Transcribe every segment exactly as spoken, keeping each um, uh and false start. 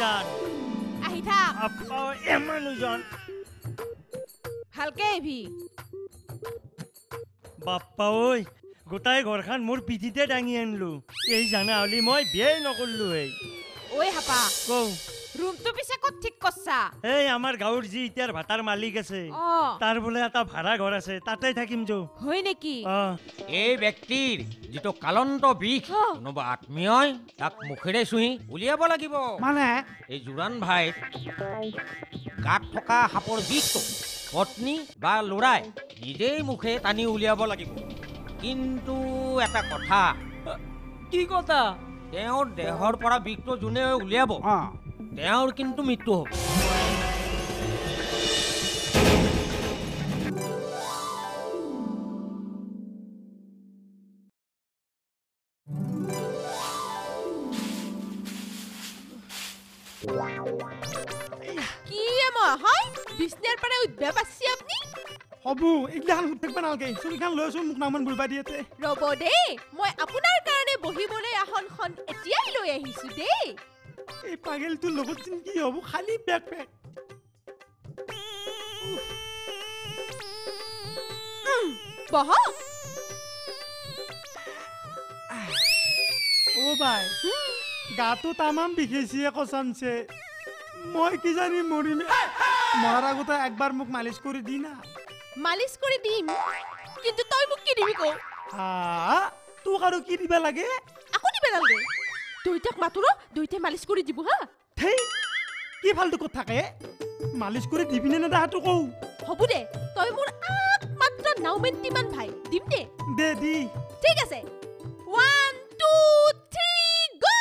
জান আহি থাক আপা এমানুজন ভালকে আহিবি বাপ্পা ঐ গোটাই ঘৰখন মোৰ পিঠিতে দাঙি আনিলো এই জানা হলি মই বিয়াই নকৰলো এই ঐ হাপা কও রুমটো পিছে কত ঠিক করছা এই আমাৰ গাঁৱৰ যি ইটাৰ ভাটাৰ মালিক আছে অ তাৰ বোলে এটা ভাড়া ঘৰ আছে তাতে থাকিম যো হয় নেকি অ এই ব্যক্তিৰ যিটো কালন্ত বিষ কোনোবা আত্মীয়ই তাক মুখেৰে চুহি উলিয়াব লাগিব মানে এই জোৰাণ ভাই গাত থকা সাপৰ বিষটো পত্নী বা ল'ৰাই নিজেই মুখে টানি উলিয়াব লাগিব কিন্তু এটা কথা কি কথা তেওঁৰ দেহৰ পৰা বিষটো যোনে উলিয়াব অ তেওঁৰ কিন্তু মৃত্যু হ'ব কি এমা হয় বিছনাৰ পৰা উঠবা পাছি আপনি হবু এইগিলাখান সুধ থাকবা নালগে চুলিখান লৈ আছো মোক নামান বুলবা দিয়েতে ৰব দেই মই আপোনাৰ কাৰণে বহিবলৈ আসনখন এতিয়াই লৈ আহিছো দেই এই পাগেলটোৰ লগত যেন কি হব খালি বেক পেক বহ ও ভাই গাটো তামাম বিষাইছে কচামছে মই কি জানি মৰিম মৰাৰ আগতে একবাৰ মোক মালিচ কৰি দি না মালিচ কৰি দিম কিন্তু তই মোক কি দিবি কও হা তোক আৰু কি দিবা লাগে আকৌ দিবে নালগে দুইটাক মাতো দুইটাই মালিচ কৰি দিব হা থেই কি ফালতু কথা থাকে মালিচ কৰি দিবিনে না দাহাটো কও হবু দে তই মোৰ একমাত্ৰ নাওমেন্তিমান ভাই দিম দে দে দি ঠিক আছে ওৱান টু থ্ৰী গো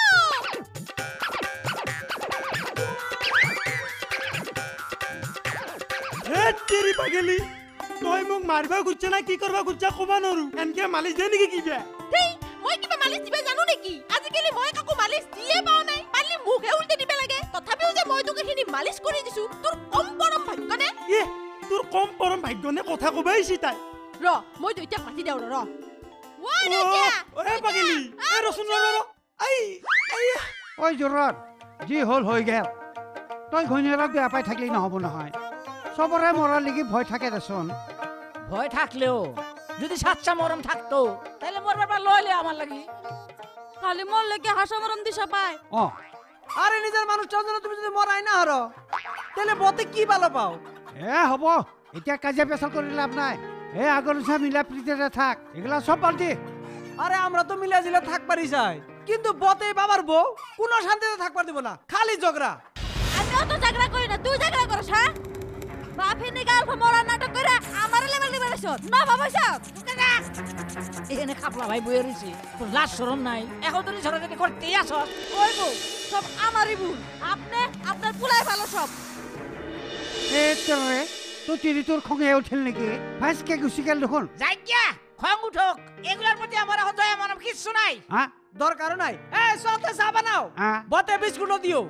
হে তেৰি পাগেলি তই মোক মাৰিবা খুজিছা না কি কৰবা খুজিছা কবা নৰো এনকে মালিচ দে নেকি কিবা হেই মই কিবা মালিচ দিবা জানো নেকি আজিকালি মই কাকো মালিচ দিয়ে পাও নাই পালি মুখে উল্টে দিবে লাগে তথাপিও যে মই তোক এখিনি মালিচ কৰি দিছো তোৰ কম পৰম ভাগ্য নে এ তোৰ কম পৰম ভাগ্য নে কথা কবাইছি তাই ৰ মই দুইটাক মাতি দেও ৰ ওৱান এতিয়া ঐ পাগেলি এ ৰচোন ৰ ৰ আই আই ঐ জোৰত যি হল হৈ গেল তই ঘৈণীয়েৰক বেয়া পাই থাকিলে নহ'ব নহয় সবৰে মৰাৰ লাগি ভয় থাকে দেচোন ভয় থাকলেও যদি সাচ্চা মরম থাকতো তাহলে মরবার পর লইলে আমার লাগি খালি মন লাগে হাসা মরম দিশা পায় অ আরে নিজের মানুষটার জন্য তুমি যদি মরাই না হারো তাহলে বতে কি ভালো পাও এ হ'ব এতিয়া কাজিয়া পেচাল কৰি লাভ নাই এ আগৰ নিচিনা মিলা প্ৰীতিৰে থাক এগুলা সব বাদ দি আরে আমরা তো মিলা জিলা থাক পারি যাই কিন্তু বতে বাবার বউ কোনো শান্তিতে থাকবার দিব না খালি ঝগড়া আমিও তো ঝগড়া করি না তুই ঝগড়া করছ হ্যাঁ বাপে নি গাল মরা নাটক করে আমার লেভেল দিবে রেছ না বাবা সাহেব এখানে খাপলা ভাই বইয়ে রয়েছে তোর লাশ শরম নাই এখন তুই ঝগড়াঝাটি করতেই আস ওই বউ সব আমারই ভুল আপনি আপনার পুলাই ভালো সব এ তোরে তো তিরি তোর খঙে উঠিল নেকি ভাইসকে গুছি গেল দেখোন যাই গিয়া খং উঠক এগুলার প্রতি আমার হৃদয় আমার কিছু নাই হ্যাঁ দরকার নাই এ চলতে চা বানাও হ্যাঁ বতে বিস্কুট দিও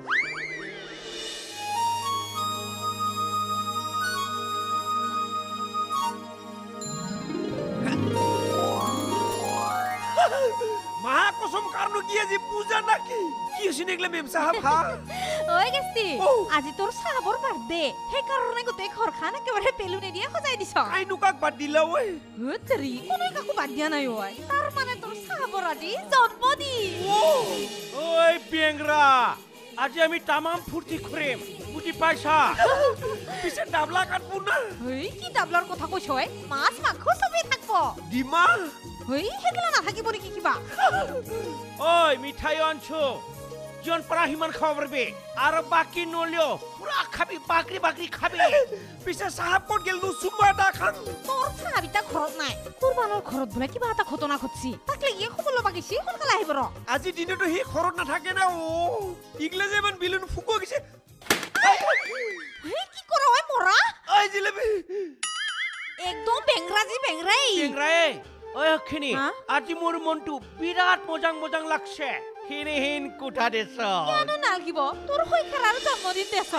মহা কসম কারণ কি আজি পূজা নাকি কি হইছে এগলা মেম সাহেব হা ওই গেস্তি আজি তোর সাবর বার্থডে হে কারণে গতে ঘরখান একেবারে বেলুনে দিয়ে সজাই দিছ আই নুকাক বাদ দিলা ওই হতরি কোন কাকু বাদ দিয়া নাই ওই তার মানে তোর সাবর আজি জন্মদিন ওই বেংরা আজি আমি তামাম ফুর্তি করিম বুঝি পাইছা পিছে ডাবলা কাটবো না হেই কি ডাবলার কথা কইছ ওই মাছ মাংস সবই থাকবো ডিমা হেই হেগলা না থাকিব নাকি কিবা ওই মিঠাই আনছো জন পারা হিমান খাওয়া পারবে আর বাকি নলিও পুরা খাবি বাকরি বাকরি খাবি পিছে সাহাব কোট গেল নু সুমাটা খান তোর সাবিতা ঘরত নাই তোর বানর ঘরত বলে কিবা এটা ঘটনা ঘটছি তাকলে ইয়ে খবর লবাগিছি সোনকালে আহিব র আজি দিনটো হি খরত না থাকে না ও ইগলে যেমন বিলুন ফুকো গেছে হেই কি করা হয় মোরা ওই জিলেবি একদম বেংরাজি বেংরাই বেংরাই ওই খিনি হ্যাঁ? আজি মোর মনটু বিরাট মজাং মজাং লাগছে হিনহিন কুঠা দেছ কেন নালগিব তোর হই খেলার জন্মদিন দেছ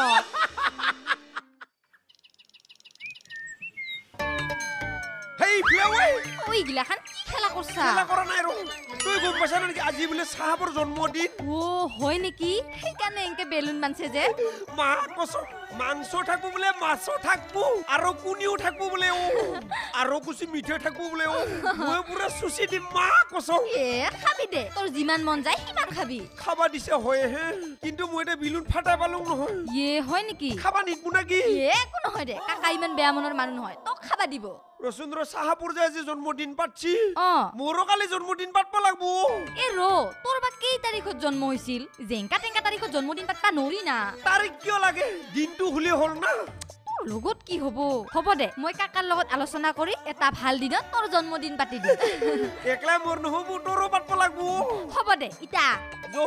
হেই ফ্লাওয়ে ওই গিলাখান কি খেলা কৰছা খেলা কৰা নাই ৰ তুই গম পাইছা নেকি আজি বোলে চাহাবৰ জন্মদিন ও হয় নেকি সেইকাৰণে এনেকে বেলুন বানছে যে মা কচম মাংস থাকবো বোলে মাছ থাকবো আৰু কুনিও থাকবো বোলে ও আৰু কুছি মিঠে থাকবো বোলে ও মই পুৰা সুচি দিম মা কচম এ খাবি দে তোৰ যিমান মন যায় সিমান খাবি খাবা দিছে হয় হে কিন্তু মই এটা বিলুন ফাটা পালো নহয় ইয়ে হয় নেকি খাবা নিকবো নাকি এ একো নহয় দে কাকা ইমান বেয়া মনৰ মানুহ নহয় তোক খাবা দিব ৰসুন্দ্ৰ চাহাপুৰ যে আজি জন্মদিন পাতছি অ মোৰো কালি জন্মদিন পাতব লাগবো এ ৰ তোৰ বা কেই তাৰিখত জন্ম হৈছিল জেংকা টেংকা তাৰিখত জন্মদিন পাতবা নৰি না তাৰিখ কিয় লাগে দিনটো হলি হল না তোৰ লগত কি হ'ব হ'ব দে মই কাকাৰ লগত আলোচনা কৰি এটা ভাল দিনত তোৰ জন্মদিন পাতি দিম একলা মোৰ নহব তোৰো পাতব লাগবো হ'ব দে ইতা যৌ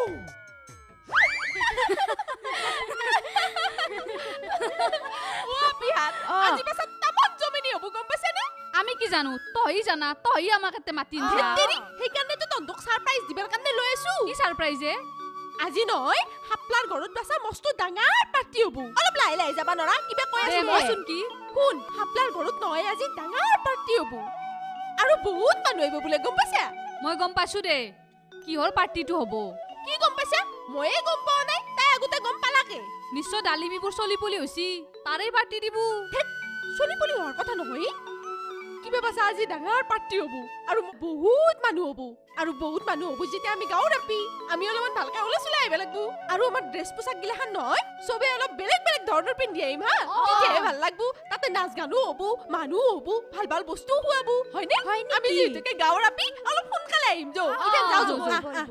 ও বিহাত আজি পাছত তামত জমিনি হ'ব গম পাইছে নে আমি কি জানো তই জানা তই আমাক এতে মাতি দিয়া তেৰি সেইকাৰণে তো তন্দক সাৰপ্ৰাইজ দিবৰ কাৰণে লৈ আছো কি সাৰপ্ৰাইজে আজি নহয় হাপলাৰ ঘৰত বাছা মস্ত ডাঙৰ পাৰ্টি হ'ব অলপ লাহে লাহে যাবা নৰা কিবা কৈ দে আছো মইচোন কি শুন হাপলাৰ ঘৰত নহয় আজি ডাঙৰ পাৰ্টি হ'ব আৰু বহুত মানুহ আহিব বোলে গম পাইছা মই গম পাইছো দে কিহৰ পাৰ্টিটো হ'ব কি গম পাইছা ময়ে গম পোৱা নাই তাই আগতে গম পালাকে নিশ্চয় ডালিমিবোৰ চলি পলি হৈছি তাৰে পাৰ্টি দিব চলি পলি হোৱাৰ কথা নহয় কিবা বাছা আজি ডাঙৰ পাৰ্টি হ'ব আৰু বহুত মানুহ হ'ব আৰু বহুত মানুহ হ'ব যেতিয়া আমি গাঁৱৰ আপি আমি অলপমান ভালকে ওলাই চলাই আহিব লাগিব আৰু আমাৰ ড্ৰেছ পোছাক গিলাখান নহয় চবে অলপ বেলেগ বেলেগ ধৰণৰ পিন্ধি আহিম হা তেতিয়াহে ভাল লাগিব তাতে নাচ গানো হ'ব মানুহ হ'ব ভাল ভাল বস্তুও খুৱাব হয়নে আমি যিহেতুকে গাঁৱৰ আপি অলপ সোনকালে আহিম যৌ এতিয়া যাওঁ যৌ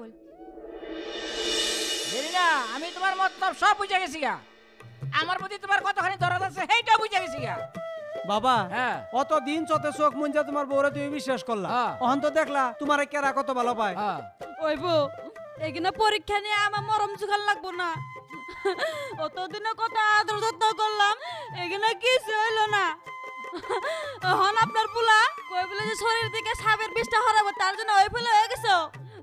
জেরিনা আমি তোমার মতলব সব বুঝে গেছি গা আমার প্রতি তোমার কতখানি দরদ আছে সেইটা বুঝে গেছি গা বাবা হ্যাঁ অত দিন চতে চোখ মুঞ্জা তোমার বউরে তুমি বিশ্বাস করলা হ্যাঁ। অহন তো দেখলা তোমার কেরা কত ভালো পায় হ্যাঁ ওই বউ এখানে পরীক্ষা নিয়ে আমার মরম জোগাড় লাগবো না অতদিনে কত আদর যত্ন করলাম এখানে কিছু হইলো না এখন আপনার পোলা কই বলে যে শরীর থেকে সাবের বিষটা হরাবো তার জন্য ওই ফেলে হয়ে গেছো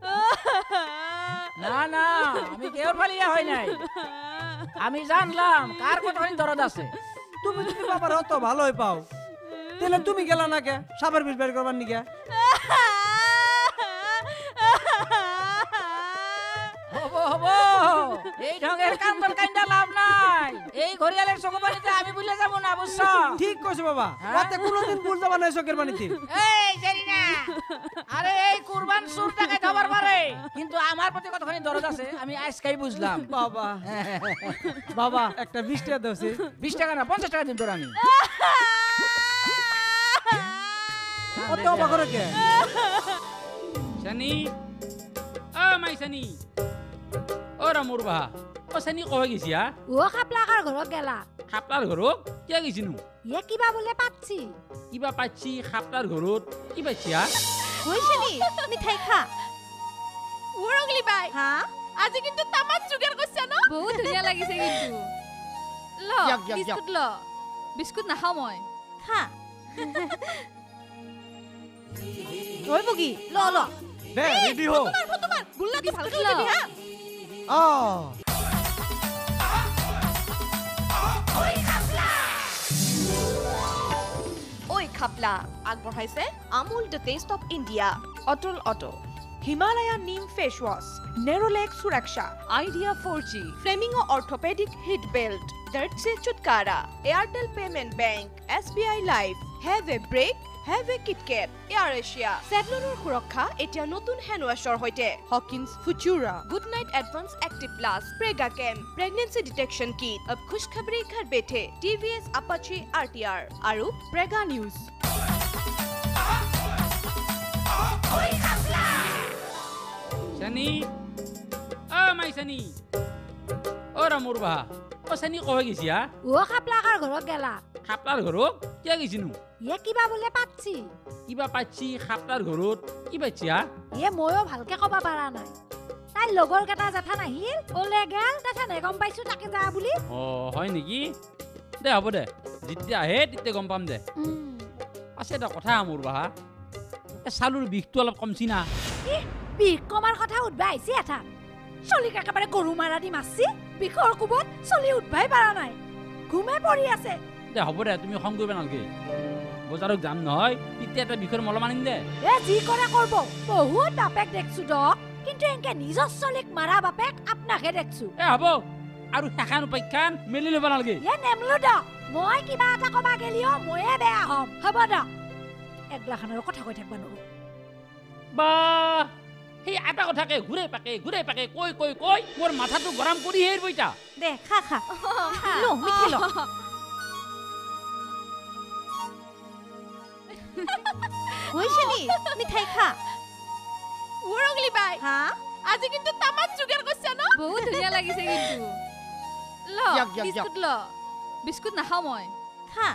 না না আমি কেউর ফালিয়া হয় নাই আমি জানলাম কার কতখানি দরদ আছে তুমি যদি বাবার অত ভালোই পাও তাহলে তুমি গেলা না কে সাপের বিষ বের করবার নিকে হবো হবো এই ঢঙের কান্দন কান্দা লাভ নাই এই ঘরিয়ালের চোখ পানিতে আমি ভুলে যাব না বুঝছো ঠিক কইছো বাবা হ্যাঁ? রাতে কোনোদিন ভুল যাবা না চোখের পানিতে এই জেরিনা আরে এই কুরবান সুরটাকে ধবার পারে কিন্তু আমার প্রতি কতখানি দরদ আছে আমি আজকেই বুঝলাম বাবা বাবা একটা বিশ টাকা দছে বিশ টাকা না পঞ্চাশ টাকা দিন তোর আমি অত অবাক করে কে Sani, oh my Sani, oh Ramur bah, oh Sani kau lagi sih ya? ও খাপলাকাৰ ঘৰত গেলা Kaplar gorok, kia gisi nu? ইয়ে কিবা বোলে পাচ্ছি Iba paci kaplar gorot, iba sih ya? হৈছিলি মিঠাই খা উৰগলি বাই হা আজি কিন্তু তামাত জুগাৰ কৰিছা ন বহুত ধুনীয়া লাগিছে কিন্তু ল দিয়ক, দিয়ক, বিস্কুট ল বিস্কুট নাখাওঁ মই খা ঐ বগি ল ল দে রেডি হো তোমাৰ ফটোমান গুল্লাটো ভালকে ল। উঠিবি হা আ ঐ খাপলা আগবঢ়াইছে Amul the taste of India Atul auto Himalaya neem face wash Nerolac সুৰক্ষা Idea four G Flamingo orthopaedic heat belt ডাৰ্টছে চুটকাৰা Airtel payment bank S B I life have a break have a KitKat Air Asia চেভলনৰ সুৰক্ষা এতিয়া নতুন হেণ্ড ৱাছৰ সৈতে Hawkins Futura good night advance active plus Prega কেম pregnancy detection kit অব খুশখবৰি ঘৰ বেঠে TVS Apache R T R আৰু প্ৰেগা news Sani, oh my Sani, oh Ramur bah, oh Sani kau lagi sih ya? ও খাপলাকাৰ ঘৰত গেলা Kaplar gorok, kia gisi nu? ইয়ে কিবা বোলে পাচ্ছি Iba paci kaplar gorot, iba sih ya? ইয়ে ময়ো ভালকে ক'ব পাৰা নাই তাইৰ লগৰ কেইটা জেঠা নাহিল ওলে গেল তেথানে গম পাইছো তাকে যা বুলি Oh, হয় নেকি? দে হ'ব দে, যেতিয়া আহে তেতিয়া গম পাম দে। উম, আছে এটা কথা মোৰ বাহা, এই চালুৰ বিষটো অলপ কমছি না। কি বিষ কমাৰ কথা উঠবা আহিছি এটা চলিক একেবাৰে গৰু মাৰা দি মাৰছি বিষৰ কোবত চলি উঠবাই পাৰা নাই ঘুমে পৰি আছে দে হ'ব দে, তুমি খং কৰিব নালাগে। বজাৰত যাম নহয় তেতিয়া এটা বিষয়ৰ মলম আনিম দে এ যি কৰে কৰব বহুত বাপেক দেখছো দক কিন্তু এনকে নিজৰ চলিক মাৰা বাপেক আপনাকে দেখছো এ হ'ব আৰু হেখান উপাখ্যান মেলি ল'ব নালাগে এ নেমলো দক মই কিবা এটা কবা গেলিও ময়ে বেয়া হম হ'ব দক একলাখানৰ কথা কৈ থাকবা নৰো বা সেই এটা কথাকে ঘূৰে পাকে ঘূৰে পাকে কৈ কৈ কৈ মোৰ মাথাটো গৰম কৰি হেৰ বইতা দে খা খা লো মিঠি লো হইছে নি মিঠাই খা উৰংলি বাই হা আজি কিন্তু তামাম জুগাৰ কৰছ ন বহুত ধুনীয়া লাগিছে কিন্তু ল দিয়ক, দিয়ক, বিস্কুট ল বিস্কুট নাখাওঁ মই খা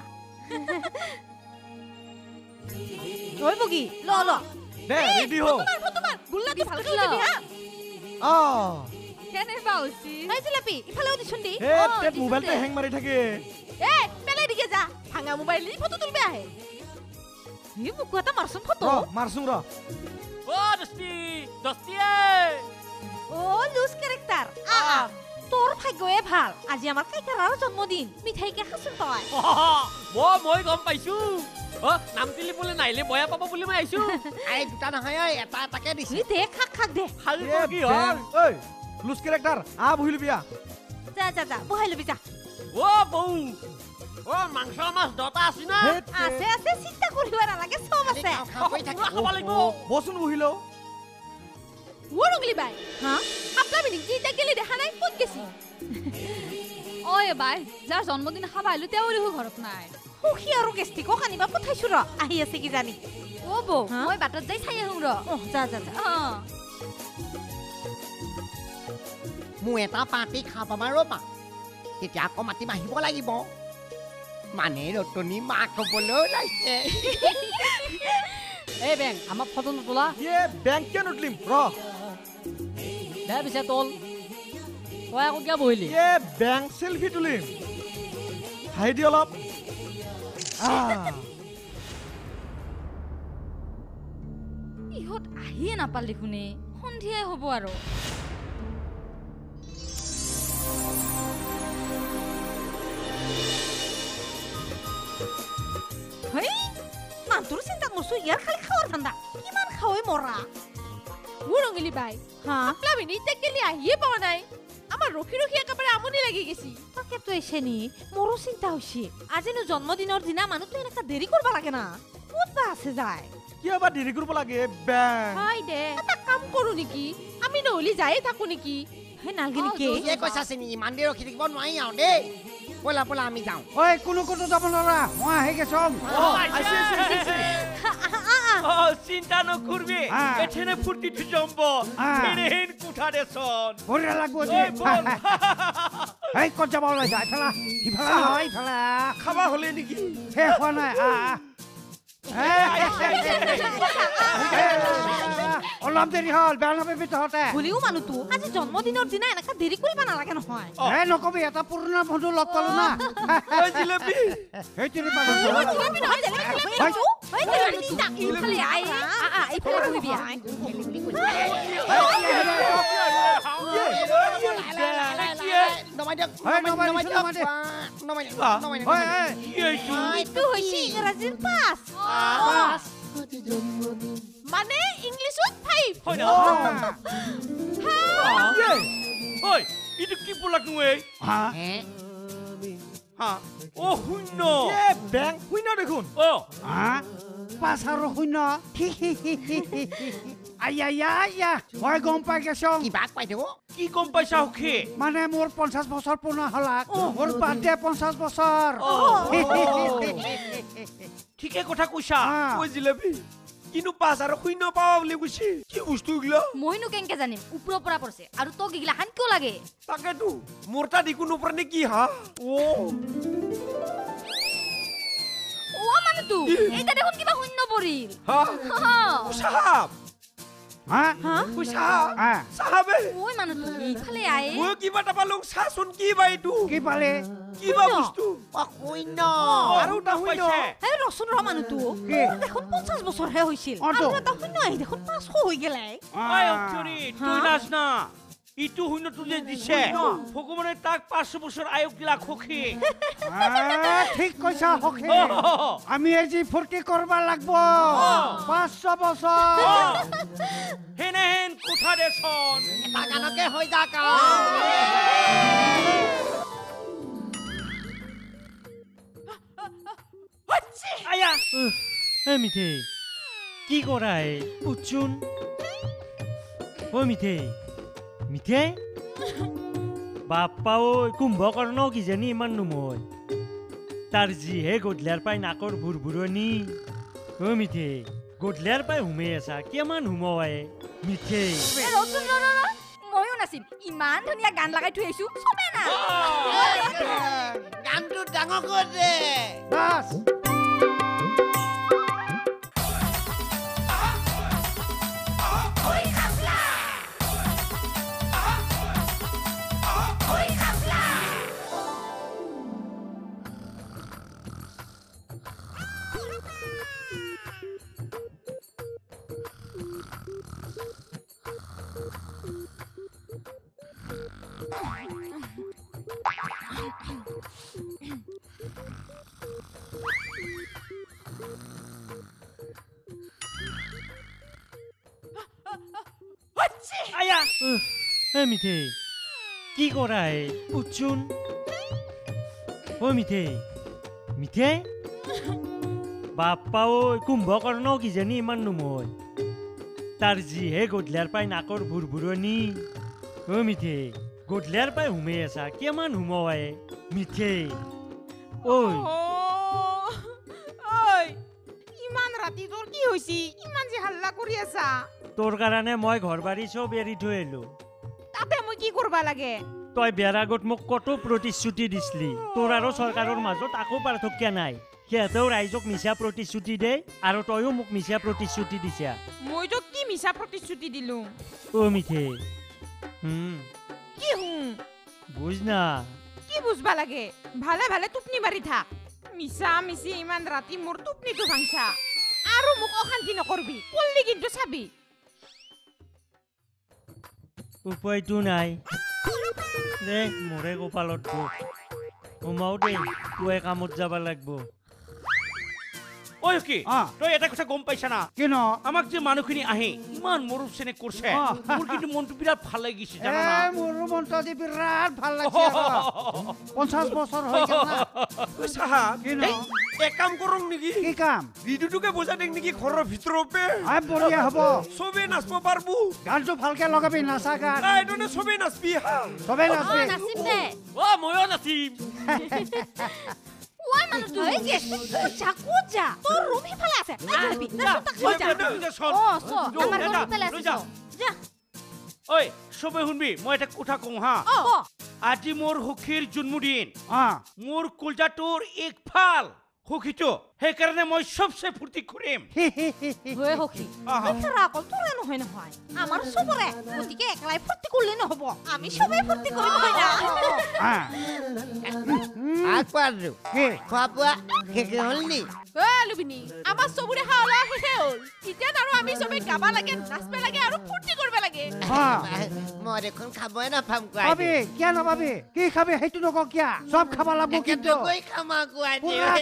ঐ বগী ল ল দে ৰেডি হ তোমাৰ গুল্লা দি ভালকে বিস্কুট ল। দিবি হা অ কেনে পাউছি এই জিলাপি ইফালেও দিছুন দি হে তে মোবাইলটো হেং মাৰি থাকে এ পেলাই দিকে যা ভাঙা মোবাইল দি ফটো তুলবে আহে ই মুকু এটা মাৰছুন ফটো ৰ মাৰছুং ৰ ও দস্তি দস্তি ও লুজ ক্যারেক্টার আ আ তোর ভাগ্যয়ে ভাল আজি আমার কাইকারার জন্মদিন মিঠাইকে খাসুন তই ও মই গম পাইছো ও নাম দিলি বলে নাইলে বয়া পাব বুলি মই আইছো আই দুটা নহয় ঐ এটা এটাকে দিছে তুই দে খাক খাক দে খালি এ কি হল ঐ লুজ ক্যারেক্টার আ বহিল বিয়া যা যা যা বহাই লবি যা ও বউ ও মাংস মাছ দটা আছে না আছে আছে চিন্তা করিব নালাগে সব আছে খাব লাগিব বসুন বহিল উৰংলি বাই হা আপলা মিনি জি গেলি দেখা নাই ক'ত গেছি ঐ বাই যাৰ জন্মদিন খাব আহিলো তেওঁৰো ঘৰত নাই সুখী আৰু গেষ্টিক কানিবা পঠাইছো ৰ আহি আছে কি জানি অ বৌ হা? মই বাটত যাই চাই আহোঁ ৰ অ যা যা যা অ মোৰ এটা পাৰ্টি খাব ৰ'বা তেতিয়া আকৌ মাতি আহিব লাগিব মানে ৰতনী মাক হ'বলৈ ওলাইছে এই বেং আমাক ফটো নতলা এ বেংক কে নটলিম ৰ দে পিছে তল তই আকৌ কিয় বহিলি এ বেংক সেলফি তুলিম হাই দি অলপ আহ ইহঁত আহিয়ে নাপাল দেখোনে সন্ধিয়াই হ'ব আৰু হেই মানটোৰ চিন্তা নৰছো ইয়াৰ খালি খাৱাৰ ধান্দা কিমান খাৱই মৰা উৰংলি বাই হা আপলা মিনি গেলি আহিয়ে পোৱা নাই আমাৰ ৰখি ৰখি একেবাৰে আমনি লাগি গেছি তাকেতো এসে নি মোৰো চিন্তা হৈছে আজিনো জন্মদিনৰ দিনা মানুহটো এনেকা দেৰি কৰিব লাগে না ক'ত বা আছে যায় কিয় বা দেৰি কৰিব লাগে বেংক হয় দে এটা কাম কৰো নেকি আমি নহলি যায়ে থাকো নেকি হে নালগে নেকি এই কৈছা চিনি ইমান দেৰি ৰখি থাকিব নোৱাৰি আৰু দেই ব'লা ব'লা আমি যাওঁ ঐ কোনো কোনো যাব নোৱাৰা মই আহি গেছম ও চিন্তা নকৰবি হ্যাঁ। এখানে ফুর্তিতে জম্ব হ্যাঁ। এনে হেন কুঠারে সন বঢ়িয়া লাগব ওই যে বল এই ক'ত যাব ওলাইছা ইফালে ইফালে নহয় ইফালে খাবা হলে নেকি শেষ হোৱা নাই আহ অলপ দেৰি হ'ল বেয়া নাপাবি তহঁতে হ'লেও মানুহটো আজি জন্মদিনৰ দিনা এনেকা দেৰি কৰিব নালাগে নহয় হে নকবি এটা পুৰণা বন্ধু লগ পালো না ওই জিলাপি সেই তিৰি পাগল জিলাপি নহয় জিলাপি জিলাপি ঐ জিলাপি ইফালে আই আ আ ইফালে বহিবি আই নমাই দিয়ক হয়, নমাই নমাই দিছো, নমাই দিয়ক দে। নমাই দিয়ক বাহ। নমাই হয় দিয়ক হয় এইটো হৈছে ইংৰাজীৰ পাছ মানে ইংলিছত ফাইভ হয় না ওই ইটো কি পোলাক নুয়ে হা হা ও শূন্য এ বেংক শুন দেখোন ও হা পাঁচ আৰু শূন্য আয়া আয়া আয়া মই গম পাই গেছম কিবা পাই দিব কি গম পাইছা ওকে মানে মোৰ পঞ্চাছ বছৰ পূৰ্ণ হলাক মোৰ বাৰ্থডে পঞ্চাছ বছৰ ঠিকে কথা কইছা হ্যাঁ। ওই জিলাপি কিন্তু পাঁচ আৰু শূন্য পাবা বুলি কৈছি কি বস্তু এগুলা মইনো কেনেকে জানিম ওপৰৰ পৰা পৰিছে আৰু তোক এইগিলা খান কিয় লাগে তাকেতো মোৰ তাত একো নপৰে কি হা ও অ মানুহটো এইটা দেখোন কিবা শূন্য পৰিল হা সাহাব হা ওই সাহাব হা সাহাবে ঐ মানুহটো ইফালে আই মই কিবা এটা পালো চাচোন কি বা এইটো কি পালে কিবা বস্তু শূন্য আৰু এটা শূন্য এই ৰচোন ৰ মানুহটো কি? মোৰ দেখোন পঞ্চাছ বছৰহে হৈছিল অ, তো। আৰু এটা শূন্য আহি দেখোন পাঁচশ হৈ গেলে আই অক্ষৰি তুই নাচ না ইটো শূন্য তুলি দিছে ভগৱানে তাক পাঁচশ বছৰ আয়ুস দিলা সখী ঠিক কৈছা সখী আমি আজি ফূৰ্তি কৰবা লাগব পাঁচশ বছৰ হেনে হেন কোঠা দেচোন এটা গানকে হৈ যাক আয়া এ মিঠে কি কৰাই উঠচোন ও মিঠে মিঠে বাপ্পা ঐ কুম্ভকৰ্ণ কিজানি ইমান নুময় তাৰ যিহে গধূলিয়াৰ পাই নাকৰ ভুৰ ভুৰণি ও মিঠে গধূলিয়াৰ পাই হুমে আছা কিমান হুমৱাই মিঠে ময়ো নাছিল ইমান ধুনীয়া গান লগাই থৈ আহিছো চবে না গানটো ডাঙৰ কৰ দে বাস আয়া এ মিঠে কি কৰাই উঠচোন ও মিঠে মিঠে বাপ্পা ঐ কুম্ভকৰ্ণ কিজানি ইমান নুময় তাৰ যিহে গধূলিয়াৰ পাই নাকৰ ভুৰ ভুৰণি ও মিঠে গধূলিয়াৰ পাই হুমে আছা কিমান হুমৱাই মিঠে ঐ ইমান ৰাতি তোৰ কি হৈছি ইমান যে হাল্লা কৰি আছা তোৰ কাৰণে মই ঘৰ বাৰী চব এৰি থৈ আহিলো তাতে মই কি কৰবা লাগে তই বিয়াৰ আগত মোক কত প্ৰতিশ্ৰুতি দিছিলি তোৰ আৰু চৰকাৰৰ মাজত আকৌ পাৰ্থক্য নাই সিহঁতেও ৰাইজক মিছা প্ৰতিশ্ৰুতি দে আৰু তয়ো মোক মিছা প্ৰতিশ্ৰুতি দিছা মই তো কি মিছা প্ৰতিশ্ৰুতি দিলো ও মিঠে হুম কি হুম বুঝ না কি বুঝবা লাগে ভালে ভালে টুপনি মাৰি থাক মিছা মিছি ইমান ৰাতি মোৰ টুপনিটো ভাংছা আৰু মোক অশান্তি নকৰবি কল্লি কিন্তু চাবি উপায়তো নাই দে মোৰে কপালত দুখ সোমাও দে তই কামত যাব লাগব ঐ কি তই এটা কথা গম পাইছা না কিনো আমাক যে মানুহখিনি আহে ইমান মৰম চেনেহ কৰিছে মোৰ কিন্তু মনটো বিৰাট ভাল লাগিছে জানা না মোৰ মনটো আজি বিৰাট ভাল লাগিছে পঞ্চাশ বছৰ হৈ গ'ল না ঐ সাহাব এক কাম কৰং নেকি কি কাম ৰিডুটোকে বজা দিং নেকি ঘৰৰ ভিতৰতে আই বঢ়িয়া হ'ব চবে নাচব পাৰবো গানটো ভালকে লগাবি নাচা গান এইটো নে চবে নাচবি হা চবে নাচবি নাচিম দে ও ময়ো নাচিম ওই মানুষ তুই যে কুজা কুজা তোর রুম হি ফেলে আছে আবি না তাক কুজা ও সো আমার রুম ফেলে আছে যা ওই সবে শুনবি মই এটা কথা কওঁ হা আজি মোৰ সখীৰ জন্মদিন মোৰ কুলজাটোৰ এক ফাল সখীটো সেইকাৰণে মই সবচে ফূৰ্তি কৰিম হয় সখী তোরা কল তোরা নহয় নহয় আমার সবরে গতিকে একলাই ফূৰ্তি করলে নহব আমি সবাই ফূৰ্তি করিম হয় না আকবারু কে খাপা কে কে হলনি এ লুবিনি আমার সবরে হাওলা হে হল ইতে আৰু আমি সবে গাবা লাগে নাচবে লাগে আৰু ফূৰ্তি করবে লাগে মই দেখোন খাবই না ফাম কোৱাই পাবি কিয়া না পাবি কি খাবি হেতু নক কিয়া সব খাবা লাগব কিন্তু কই খামা কোৱাই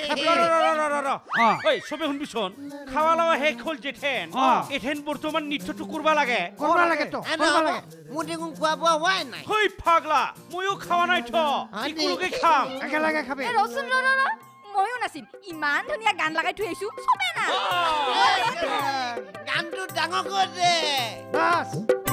ঐ সবে শুনবিচোন খাওয়া লাওয়া শেষ হল যেথেন এথেন বৰ্তমান নৃত্যটো কৰবা লাগে কৰবা লাগে তো কৰবা লাগে মোৰ দেখোন খোৱা বোৱা হোৱাই নাই হই পাগলা ময়ো খাওয়া নাই থ ইকুলকে খাম একেলগে খাবি এ ৰচুন ৰ ৰ ময়ো নাচিম ইমান ধুনীয়া গান লগাই থৈ আহিছো চবে না গানটো ডাঙৰ কৰ দে বাস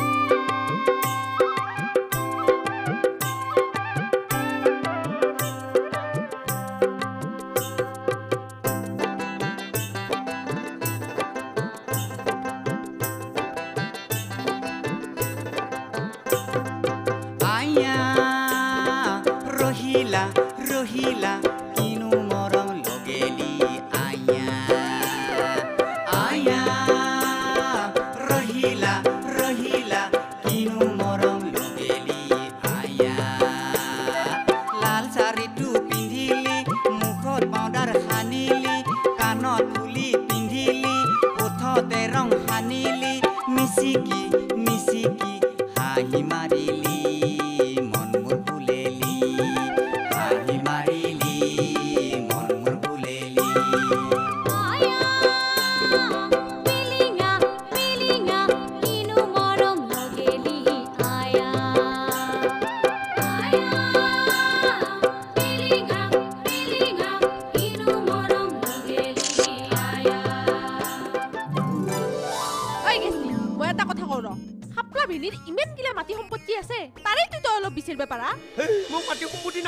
রহিলা রহিলা কিনু মরম লগেলি আয়া আয়া রহিলা রহিলা কিনু মরম লগেলি আয়া লাল শাড়ীটো পিন্ধিলি মুখত পাউডাৰ সানিলি কাণত ফুলি পিন্ধিলি ওঠতে ৰং সানিলি মিচিকি মিচিকি হাঁহি মাৰিলি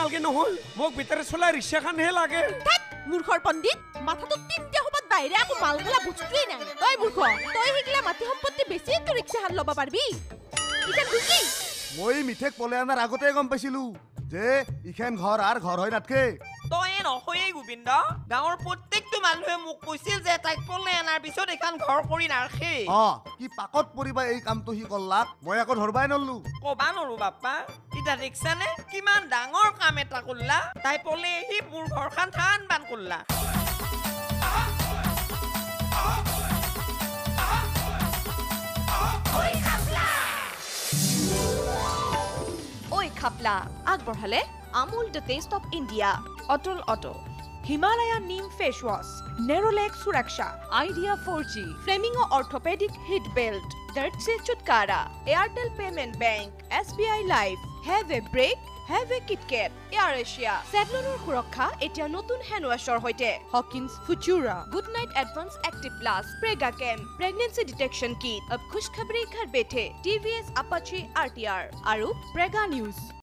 নালগে নহয় মোক ভিতৰে চলা ৰিক্সাখনহে লাগে মূৰ্খৰ পণ্ডিত মাথাটো তিনটা হবাত বাহিৰে আকৌ মালগলা বস্তুৱেই নাই ঐ মূৰ্খ তই শিকিলে মাটি সম্পত্তি বেছি তো ৰিক্সাখন ল'ব পাৰিবি ইটা বুজি মই মিঠেক পলে আনাৰ আগতে গম পাইছিলো যে ইখান ঘৰ আর ঘৰ হৈ নাথকে তই নহয়ে গোবিন্দ গাঁৱৰ প্ৰত্যেকটো মানুহে মোক কৈছিল যে তাইক পলে আনাৰ পিছত এখন ঘৰ কৰি নাৰখে অ কি পাকত পৰিবা এই কামটো হি কৰলাক মই আকৌ ধৰবাই নললো কবা নৰো বাপ্পা ইটা ৰিক্সানে কিমান ডাঙৰ কাম এটা কৰলা তাই পলে সি মোৰ ঘৰখন থান বান কৰলা ঐ খাপলা আগবঢ়ালে Amul the taste of India Atul auto Himalaya neem face wash Nerolac সুৰক্ষা Idea four G Flamingo orthopaedic heat belt দৰ্দ से छुटकारा Airtel payment bank SBI life have a break have a KitKat Air Asia सेभलনৰ সুৰক্ষা এতিয়া নতুন হ্যান্ড ওয়াশৰ হৈতে Hawkins Futura good night advance active plus Prega कैम प्रेगनेंसी डिटेक्शन किट अब खुशखबरी घर बैठे टीवीएस अपाचे आरटीआर আৰু प्रेगा न्यूज